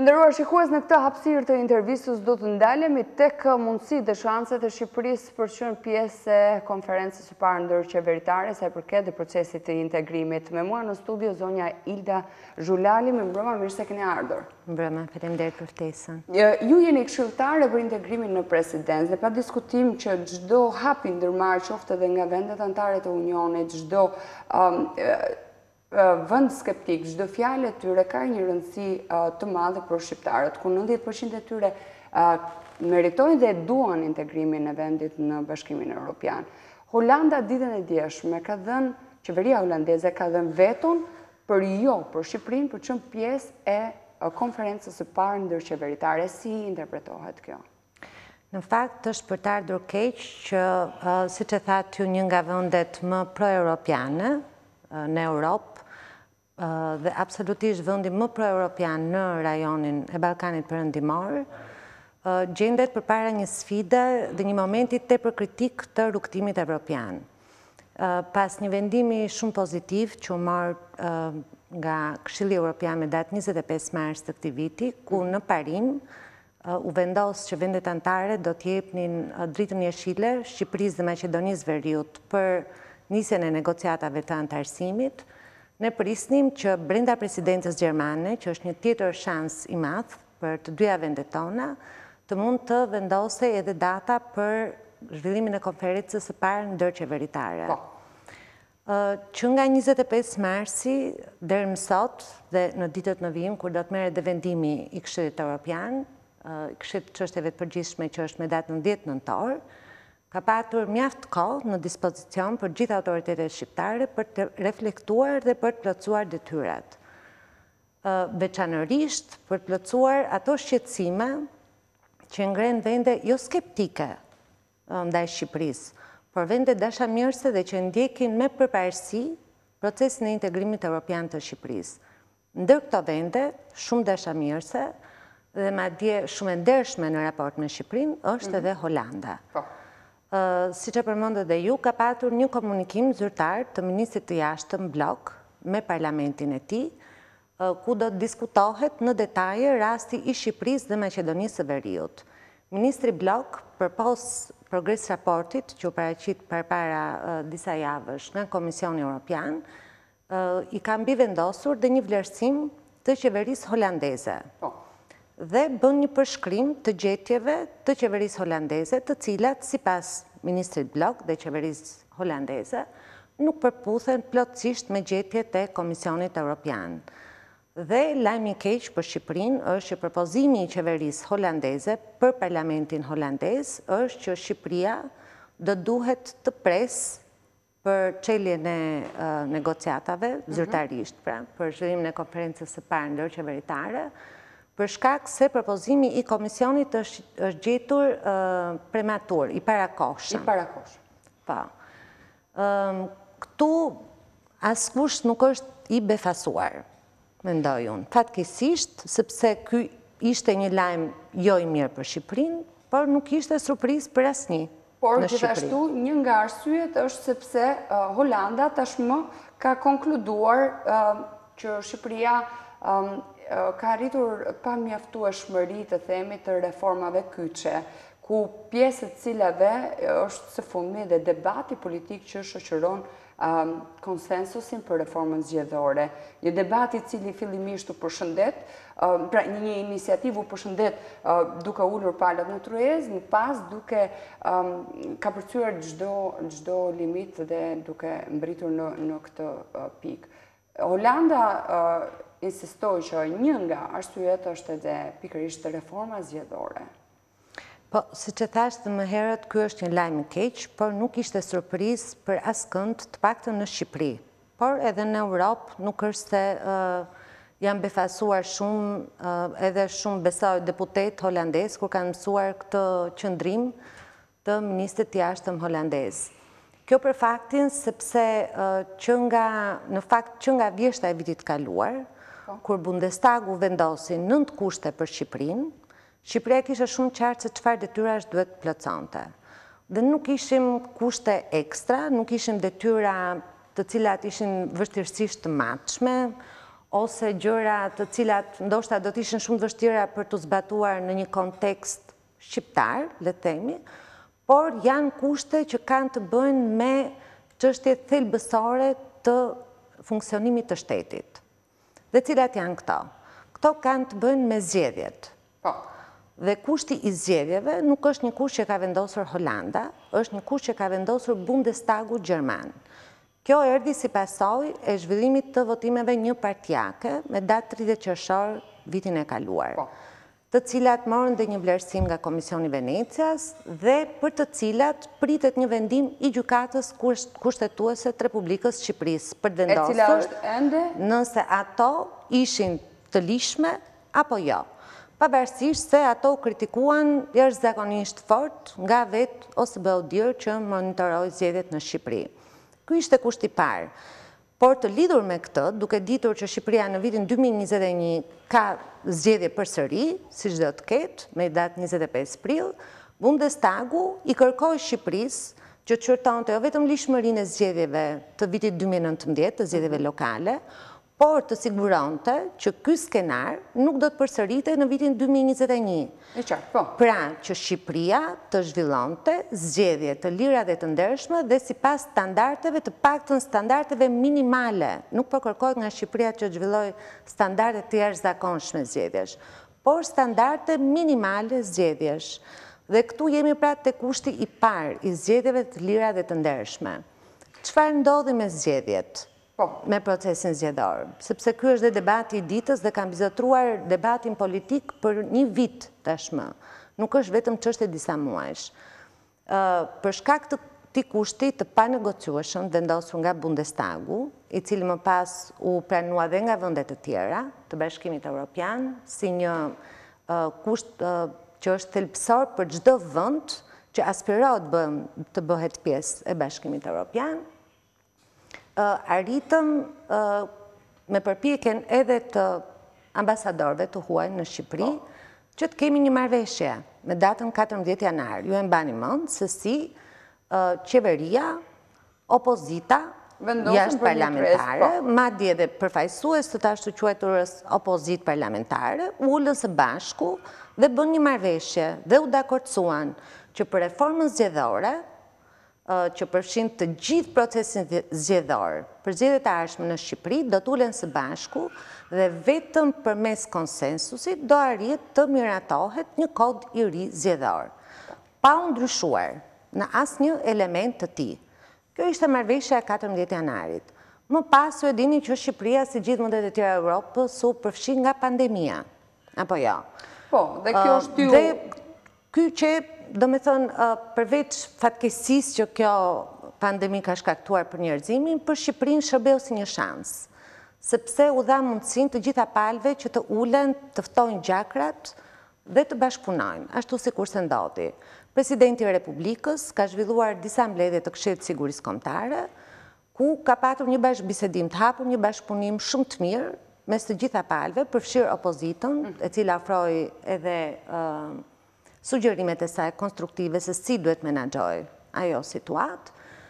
nderuar shikues, në këtë hapësirë të intervistës do të ndalemi tek mundësitë dhe shanset e Shqipërisë për të qenë pjesë e konferencës së parë ndërqeveritare sa i përket procesit të integrimit. Me mua në studio zonja Ilda Zhulali, më mbrëma, mirë se keni ardhur. Mbrëma, faleminderit për ftesën. Ju jeni këshilltare për integrimin në presidencë dhe pa diskutim që çdo hap i ndërmarrë qoftë edhe nga vendet anëtare të Unionit, çdo vend skeptik, çdo fjalë e tyre ka një rëndësi të madhe për shqiptarët, ku 90% e tyre meritojnë dhe duan integrimin e vendit në Bashkimin Evropian. Holanda ditën e djeshme ka dhënë, qeveria holandeze ka dhënë veton për Shqipërinë për të qenë pjesë e konferencës së parë ndërqeveritare. Si interpretohet kjo? Në fakt është për të ardhur keq që, siç e thatë ju, një nga vendet më pro-europiane në Europë dhe absolutisht vendi më pro-europian në rajonin e Ballkanit Perëndimor, gjendet përpara një sfide dhe një momenti tepër kritik të rrugtimit evropian. Pas një vendimi shumë pozitiv që u mor nga Këshilli Evropian me datë 25 mars të këtij viti, ku në parim u vendos që vendet anëtare do të jepnin dritën jeshile Shqipërisë dhe Maqedonisë Veriut për nisjen e negociatave të anëtarësimit. Ne prisnim që brenda presidencës gjermane, që është një tjetër shans i madh për të dyja vendet tona, të mund të vendosej edhe data për zhvillimin e konferencës së parë ndërqeveritare. Që nga 25 marsi deri më sot dhe në ditët në vijim, kur do të merret dhe vendimi i Këshillit Evropian, Këshillit të Çështjeve të Përgjithshme, që është me datën 10 nëntor, ka patur mjaft kohë në dispozicion për gjithë autoritetet shqiptare për të reflektuar dhe për të plotësuar detyrat. Veçanërisht për të plotësuar ato shqetësime që ngren vende jo skeptike ndaj Shqipërisë, por vende dashamirëse dhe që ndjekin me përparësi procesin e integrimit evropian të Shqipërisë. Ndër këto vende, shumë dashamirëse dhe madje shumë e ndershme në raport me Shqipërinë, është edhe Holanda. Siç e përmendët dhe ju, ka patur një komunikim zyrtar të ministrit të jashtëm blok me parlamentin e tij, ku do të diskutohet në detaje rasti i Shqipërisë dhe Maqedonisë së Veriut. Ministri blok, përpos progres raportit që u paraqit përpara disa javësh nga Komisioni Evropian, i ka mbivendosur dhe një vlerësim të qeverisë holandeze. Dhe bën një përshkrim të gjetjeve të qeverisë holandeze, të cilat, sipas ministrit blok dhe qeverisë holandeze, nuk përputhen plotësisht me gjetjet e Komisionit Evropian. Dhe lajmi i keq për Shqipërinë është që propozimi i qeverisë holandeze për parlamentin holandez është që Shqipëria do duhet të presë për çeljen e negociatave zyrtarisht, pra, për zhvillimin e konferencës së parë ndërqeveritare, për shkak se propozimi i Komisionit është gjetur prematur, i parakohshëm. Po. Këtu askush nuk është i befasuar, mendoj unë. Fatkeqësisht, sepse ky ishte një lajm jo i mirë për Shqipërinë, por nuk ishte surprizë për asnjë. Por gjithashtu një nga arsyet është sepse Holanda tashmë ka konkluduar që Shqipëria ka arritur pa mjaftueshmëri të themi të reformave kyçe, ku pjesë të cilave është së fundmi dhe debati politik që shoqëron konsensusin për reformën zgjedhore. Një debat i cili fillimisht u përshëndet, pra një iniciativë u përshëndet duke ulur palët në tryezë, më pas duke kapërcyer çdo limit dhe duke mbritur në këtë pikë. Holanda insistoi që një nga arsyet është edhe pikërisht reforma zgjedhore. Po, siç e thash më herët, ky është një lajm i keq, por nuk ishte surprizë për askënd, të paktën në Shqipëri. Por edhe në Europë nuk është se janë befasuar shumë, edhe shumë besoj deputet holandez kur kanë mësuar këtë qëndrim të ministrit të jashtëm holandez. Kjo për faktin sepse në fakt që nga vjeshta e vitit kaluar, kur Bundestagu vendosi 9 kushte për Shqipërinë, Shqipëria kishte shumë qartë se çfarë detyrash duhet plotësonte. Dhe nuk ishim kushte ekstra, nuk ishim detyra të cilat ishin vështirësisht të matshme, ose gjëra të cilat ndoshta do të ishin shumë të vështira për të zbatuar në një kontekst shqiptar, le të themi, por janë kushte që kanë të bëjnë me çështje thelbësore të funksionimit të shtetit. Dhe cilat janë këto? Këto kanë të bëjnë me zgjedhjet. Dhe kushti i zgjedhjeve nuk është një kusht që ka vendosur Holanda, është një kusht që ka vendosur Bundestagu gjerman. Kjo erdhi si pasojë e zhvillimit të votimeve njëpartijake me datë 30 qershor vitin e kaluar, të cilat morën dhe një vlerësim nga Komisioni Venecias dhe për të cilat pritet një vendim i Gjykatës Kushtetuese të Republikës Shqipërisë për të vendosur nëse ato ishin të lishme apo jo. Pavarësisht se ato kritikuan jashtëzakonisht fort nga vetë OSBE që monitoroi zgjedhjet në Shqipëri. Ky ishte kushti i parë. Por të lidhur me këtë, duke ditur që Shqipëria në vitin 2021 ka zgjedhje përsëri, siç do të ketë, me datë 25 prill, Bundestagu i kërkoi Shqipërisë që të çortonte jo vetëm lishmërinë e zgjedhjeve të vitit 2019, të zgjedhjeve lokale, por të siguronte që ky skenar nuk do të përsëritej në vitin 2021. Pra që Shqipëria të zhvillonte zgjedhje të lira dhe të ndershme dhe sipas standardeve, të paktën standardeve minimale. Nuk po kërkohet nga Shqipëria që zhvilloj standarde të jashtëzakonshme zgjedhjesh, por standarde minimale zgjedhjesh. Dhe këtu jemi pra te kushti i parë i zgjedhjeve të lira dhe të ndershme. Çfarë ndodhi me zgjedhjet? Me procesin zgjedhor, sepse ky është dhe debati i ditës dhe kam vizotruar debatin politik për një vit tashmë. Nuk është vetëm çështje disa muajsh. Për shkak të këtij kushti të panegociueshëm vendosur nga Bundestagu, i cili më pas u pranua dhe nga vende të tjera të Bashkimit Evropian, si një kusht që është thelbësor për çdo vend që aspirohet të bëhet pjesë e Bashkimit Evropian, arritëm me përpjekjen edhe të ambasadorëve të huaj në Shqipëri që të kemi një marrëveshje me datën 14 janar. Ju e mbani mend se si qeveria, opozita, jashtë parlamentare, madje edhe përfaqësues të ashtu quajturës opozitë parlamentare, ulën së bashku dhe bën një marrëveshje dhe u dakordsuan që për reformën zgjedhore që përfshin të gjithë procesin zgjedhor për zgjedhjet e ardhshme në Shqipëri do të ulen së bashku dhe vetëm përmes konsensusit do arrit të miratohet një kod i ri zgjedhor, pa u ndryshuar në asnjë element të tij. Kjo ishte marrëveshja e 14 janarit. Më pas ju e dini që Shqipëria, si gjithë vendet e tjera Europës, u përfshi nga pandemia, apo jo? Po, dhe kjo është Dhe ky që do me thënë, përveç fatkeqësisë që kjo pandemi ka shkaktuar për njerëzimin, për Shqipërinë shërbeu si një shans, sepse u dha mundësinë të gjitha palëve që të ulen, të ftojnë gjakrat dhe të bashkëpunojnë, ashtu sikur se ndodhi. Presidenti i Republikës ka zhvilluar disa mbledhje të Këshillit të Sigurisë Kombëtare, ku ka patur një bashkëbisedim të hapur, një bashkëpunim shumë të mirë mes të gjitha palëve, përfshirë opozitën, e cila ofroi edhe sugjerimet e saj konstruktive se si duhet menaxhoj ajo situatë.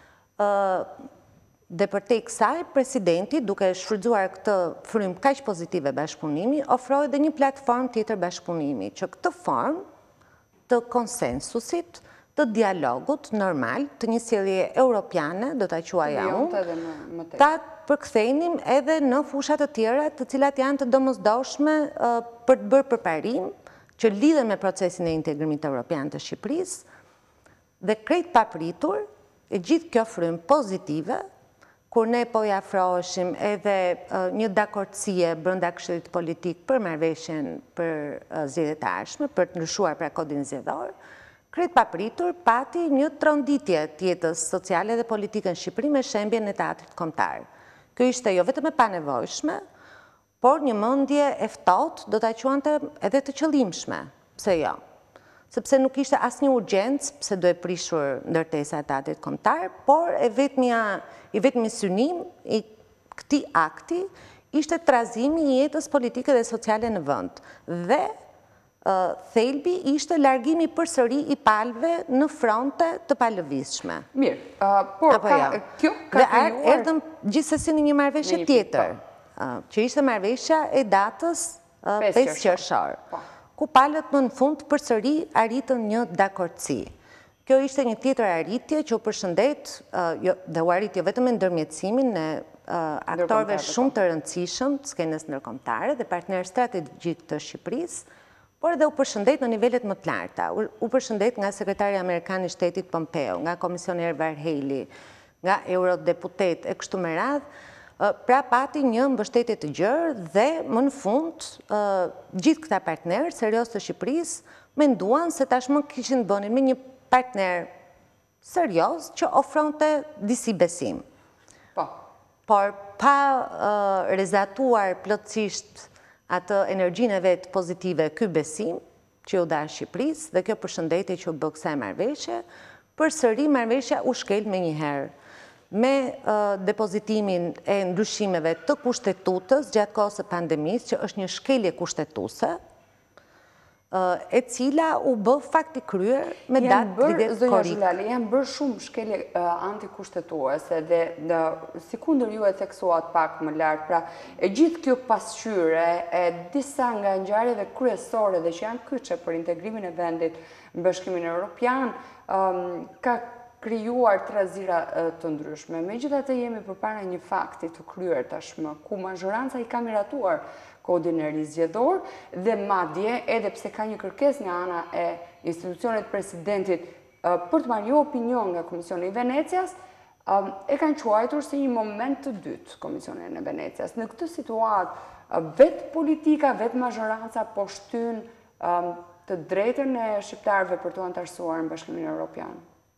Dhe përtej kësaj, presidenti, duke shfrytzuar këtë frym kaq pozitive bashkëpunimi, ofroi edhe një platformë tjetër bashkëpunimi, që këtë formë të konsensusit, të dialogut normal, të një sjellje europiane, do ta quaja unë, ta përkthenim edhe në fusha të tjera, të cilat janë të domosdoshme për të bërë përparim, që lidhen me procesin e integrimit evropian të Shqipërisë, dhe krejt papritur, e gjithë kjo frym pozitive, kur ne po i afroheshim edhe një dakordësie brenda Këshillit Politik për marrëveshjen për zgjedhjet e ardhshme, për të ndryshuar pra kodin zgjedhor, krejt papritur pati një tronditje të jetës sociale dhe politike në Shqipëri me shembjen e teatrit kombëtar. Kjo ishte jo vetëm e panevojshme, por një mendje e ftohtë do ta quante edhe të qëllimshme. Pse jo? Sepse nuk ishte asnjë urgjencë pse do e prishur ndërtesa e teatrit kombëtar, por i vetmi synim i këtij akti ishte trazimi i jetës politike dhe sociale në vend. Dhe thelbi ishte largimi përsëri i palëve në fronte të palëvizshme. Mirë, por kjo ka krijuar... Dhe erdhëm gjithsesi në një marrëveshje tjetër. që ishte marrëveshja e datës 5 qershor, ku palët më në fund përsëri arritën një dakordsi. Kjo ishte një tjetër arritje që u përshëndet, dhe u arritje vetëm e ndërmjetësimin në aktorëve shumë të rëndësishëm të skenës ndërkombëtare dhe partnerë strategjik të Shqipërisë, por edhe u përshëndet në nivelet më të larta. U përshëndet nga sekretari amerikan i shtetit Pompeo, nga komisioner Varheli, nga eurodeputet e kështu me radhë, pra pati një mbështetje të gjerë dhe më në fund gjithë këta partnerë serios të Shqipërisë menduan se tashmë kishin të bënin me një partner serios që ofronte disi besim. Por pa rezatuar plotësisht atë energjinë e vetë pozitive ky besim që u dha Shqipërisë dhe kjo përshëndetje që u bë kësaj marrëveshje, përsëri marrëveshja u shkel me njëherë me depozitimin e ndryshimeve të kushtetutës gjatë kohës së pandemisë, që është një shkelje kushtetuese, e cila u bë fakti kryer me datë lidhje korrik. Janë bërë shumë shkelje antikushtetuese dhe si kundër ju e theksuat pak më lart, pra e gjithë kjo pasqyre e disa nga ngjarjeve kryesore dhe që janë kyçe për integrimin e vendit në Bashkimin Evropian, ka krijuar trazira të ndryshme. Megjithatë jemi përpara një fakti të kryer tashmë, ku mazhoranca i ka miratuar kodin e ri zgjedhor dhe madje edhe pse ka një kërkesë nga ana e institucionit presidentit për të marrë një opinion nga Komisioni i Venecias, e kanë quajtur si një moment të dytë Komisionin e Venecias. Në këtë situatë vetë politika, vetë mazhoranca po shtyn të drejtën e shqiptarëve për të antarësuar në Bashkimin Evropian.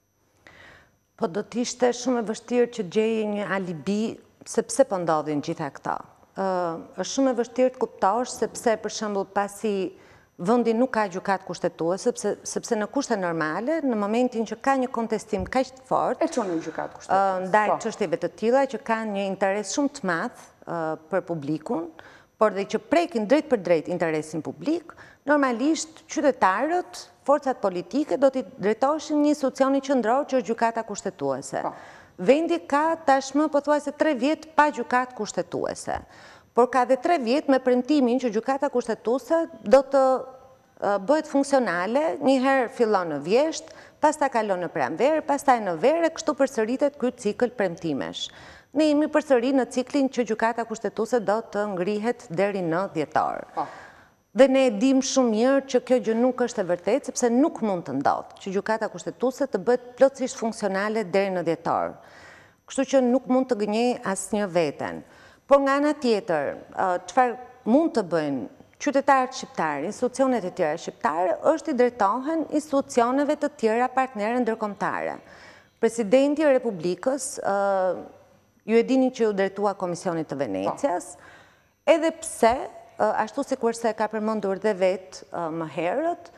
Po do t'ishte shumë e vështirë që gjejë një alibi sepse po ndodhin gjitha këta. Është shumë e vështirë të kuptosh sepse për shembull pasi vendi nuk ka gjykatë kushtetuese, sepse në kushte normale, në momentin që ka një kontestim kaq të fortë, e çon në gjykatë kushtetuese. Ndaj çështjeve të tilla që kanë një interes shumë të madh për publikun, por dhe që prekin drejt për drejt interesin publik, normalisht qytetarët, forcat politike do t'i drejtoheshin një institucioni qendror që është gjykata kushtetuese. Vendi ka tashmë pothuajse 3 vjet pa gjykatë kushtetuese, por ka dhe 3 vjet me premtimin që gjykata kushtetuese do të bëhet funksionale, njëherë fillon në vjeshtë, pastaj kalon në pranverë, pastaj në verë, kështu përsëritet ky cikël premtimesh. Ne jemi përsëri në ciklin që gjykata kushtetuese do të ngrihet deri në dhjetor. Dhe ne e dim shumë mirë që kjo gjë nuk është e vërtetë, sepse nuk mund të ndodhë që gjykata kushtetuese të bëhet plotësisht funksionale deri në dhjetor. Kështu që nuk mund të gënjej asnjë veten. Por nga ana tjetër, çfarë mund të bëjnë qytetarët shqiptarë, institucionet e tjera shqiptare, është i drejtohen institucioneve të tjera partnere ndërkombëtare. Presidenti i Republikës, ju e dini që ju drejtua Komisionit të Venecias, edhe pse ashtu si kurse ka përmendur dhe vetë më herët,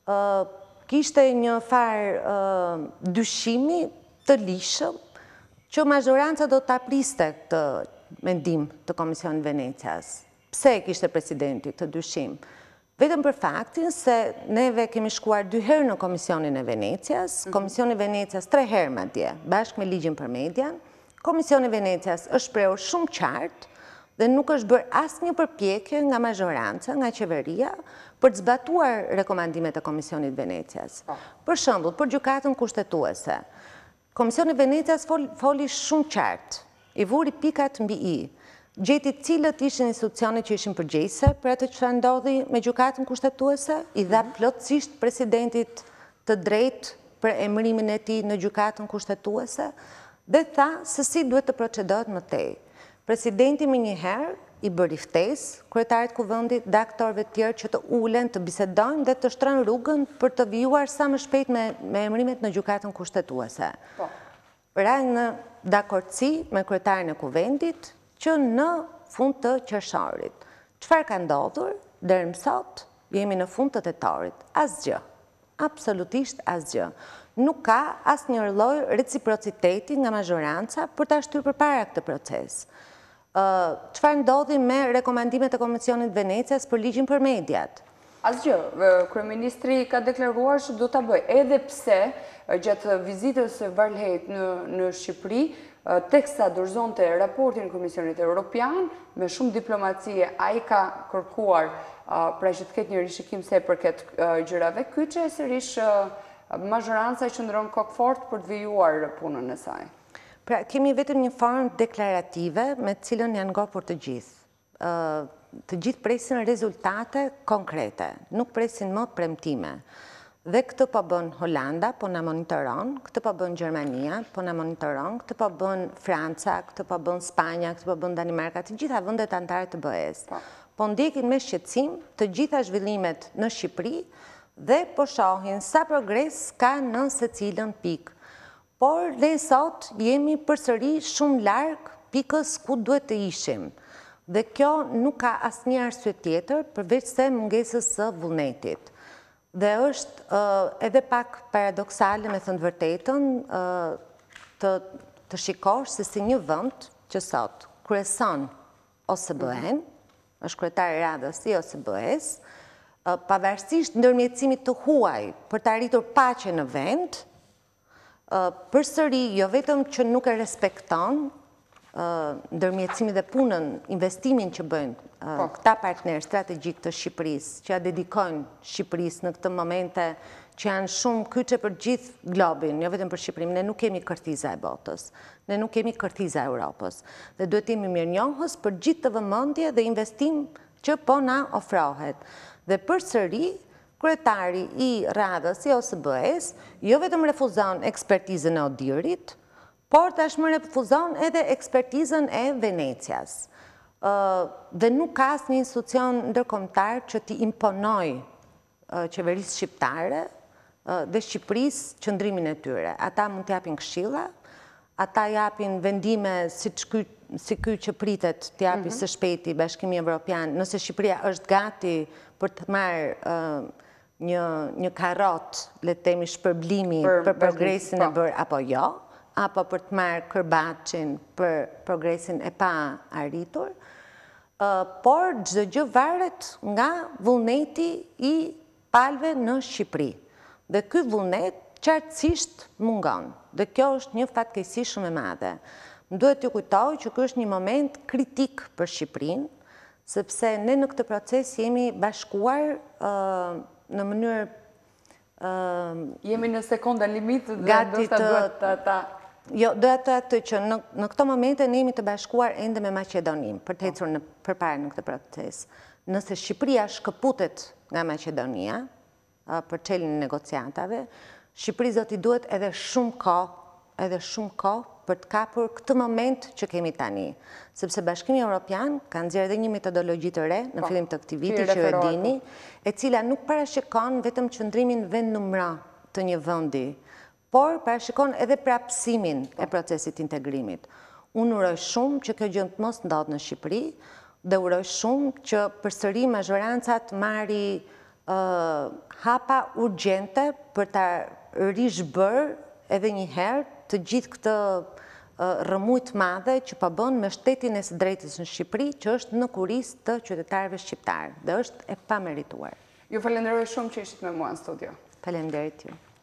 kishte një farë dyshimi të lishëm që mazhoranca do të apriste këtë mendim të Komisionit Venecias. Pse kishte presidenti të dyshim? Vetëm për faktin se neve kemi shkuar 2 herë në Komisionin e Venecias, Komisioni i Venecias 3 herë madje, bashkë me ligjin për median. Komisioni i Venecias është shprehur shumë qartë dhe nuk është bërë asnjë përpjekje nga mazhoranca, nga qeveria, për të zbatuar rekomandimet e Komisionit Venecias. Për shembull, për gjykatën kushtetuese, Komisioni i Venecias foli shumë qartë, i vuri pikat mbi i, gjeti cilët ishin institucionet që ishin përgjegjëse për atë që ndodhi me gjykatën kushtetuese, i dha plotësisht presidentit të drejtë për emërimin e tij në gjykatën kushtetuese dhe tha se si duhet të procedohet më tej. Presidenti më njëherë i bëri ftesë kryetarit kuvendit dhe aktorëve të tjerë që të ulen, të bisedojnë dhe të shtrojnë rrugën për të vijuar sa më shpejt me emërimet në gjykatën kushtetuese. Ra në dakordsi me kryetarin e kuvendit që në fund të qershorit. Çfarë ka ndodhur? Deri më sot jemi në fund të tetorit. Asgjë. Absolutisht asgjë. Nuk ka asnjë lloj reciprociteti nga mazhoranca për ta shtyrë përpara këtë proces. Çfarë ndodhi me rekomandimet e Komisionit Venecias për ligjin për mediat? Asgjë, kryeministri ka deklaruar se do ta bëjë, edhe pse gjatë vizitës së Varlehejt në Shqipëri teksta dorëzonte raportin Komisionit Evropian, me shumë diplomacie, ai ka kërkuar pra që të ketë një rishikim se për këtë gjërave kyçe, sërish mazhoranca qëndron kokë fort për të vijuar punën e saj. Pra, kemi vetëm një formë deklarative me cilën janë ngopur të gjithë. Të gjithë presin rezultate konkrete, nuk presin më premtime. Dhe këtë po bën Holanda, po na monitoron, këtë po bën Gjermania, po na monitoron, këtë po bën Franca, këtë po bën Spanja, këtë po bën Danimarka, të gjitha vendet anëtare të BE-s. Po ndjekin me shqetësim të gjitha zhvillimet në Shqipëri dhe po shohin sa progres ka në secilën pikë. Por ne sot jemi përsëri shumë larg pikës ku duhet të ishim. Dhe kjo nuk ka asnjë arsye tjetër përveç se mungesës së vullnetit. Dhe është edhe pak paradoksale, me thënë vërtetën, të shikosh se si një vend që sot kryeson OSBE-n, është kryetari i Radhës i OSBE-s, pavarësisht ndërmjetësimit të huaj për të arritur paqe në vend, përsëri jo vetëm që nuk e respekton ndërmjetësimin dhe punën, investimin që bëjnë këta partnerë strategjik të Shqipërisë, që ja dedikojnë Shqipërisë në këtë momente që janë shumë kyçe për gjithë globin, jo vetëm për Shqipërinë. Ne nuk kemi kërtiza e botës, ne nuk kemi kërtiza e Europës, dhe duhet jemi mirënjohës për gjithë të vëmendje dhe investim që po na ofrohet. Dhe përsëri, kryetari i Radhës i OSBE-s jo vetëm refuzon ekspertizën e Odirit, por tashmë refuzon edhe ekspertizën e Venecias. Dhe nuk ka asnjë institucion ndërkombëtar që t'i imponoj qeverisë shqiptare dhe Shqipërisë qëndrimin e tyre. Ata mund t'japin këshilla, ata japin vendime si ky që pritet t'japi së shpejti Bashkimi Evropian, nëse Shqipëria është gati për të marrë një karrot, le të themi shpërblimi për progresin e bërë apo jo, apo për të marrë kërbaçin për progresin e pa arritur, por çdo gjë varet nga vullneti i palëve në Shqipëri. Dhe ky vullnet qartësisht mungon. Dhe kjo është një fatkeqësi shumë e madhe. Më duhet t'ju kujtoj që ky është një moment kritik për Shqipërinë, sepse ne në këtë proces jemi bashkuar në mënyrë jemi në sekonda limit dhe ndoshta duhet ta jo, doja të atë që në këto momente ne jemi të bashkuar ende me Maqedoninë për të ecur përpara në këtë proces. Nëse Shqipëria shkëputet nga Maqedonia për çeljen e negociatave, Shqipërisë do t'i duhet edhe shumë kohë për të kapur këtë moment që kemi tani. Sepse Bashkimi Evropian ka nxjerrë edhe një metodologji të re në fillim të këtij viti që e dini, e cila nuk parashikon vetëm qëndrimin vendnumëror të një vendi, por parashikon edhe prapësimin e procesit integrimit. Unë uroj shumë që kjo gjë të mos ndodhë në Shqipëri dhe uroj shumë që përsëri mazhorancat marri hapa urgjente për ta rishbërë edhe një herë të gjithë këtë rrëmuj të madhe që po bën me shtetin e së drejtës në Shqipëri, që është në kurisë të qytetarëve shqiptarë dhe është e pamerituar. Ju falenderoj shumë që ishit me mua në studio. Faleminderit ju.